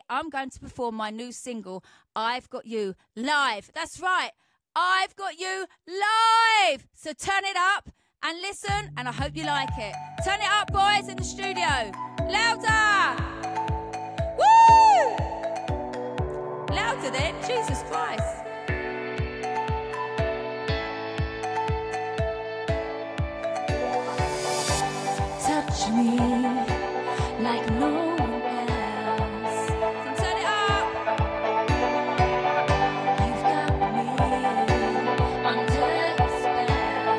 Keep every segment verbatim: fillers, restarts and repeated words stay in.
I'm going to perform my new single, I've Got You, live. That's right, I've Got You live. So turn it up and listen, and I hope you like it. Turn it up, boys, in the studio. Louder. Woo! Louder then, Jesus Christ. Touch me like no one else. Can turn it up. You've got me under a spell.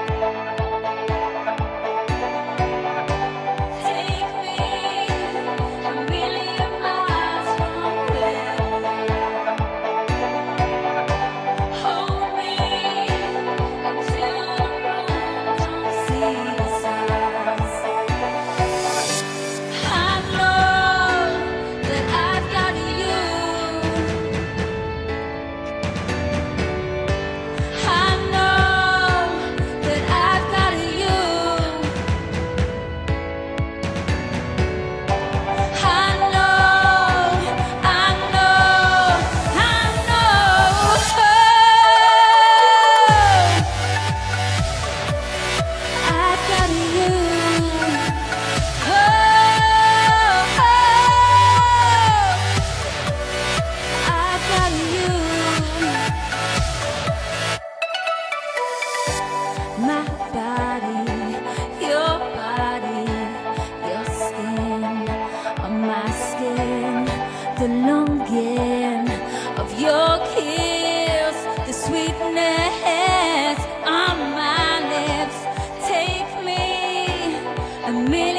Take me a million miles from here. Hold me until the moon don't see the sun. My body, your body, your skin on my skin, the longing of your kiss, the sweetness on my lips. Take me a minute.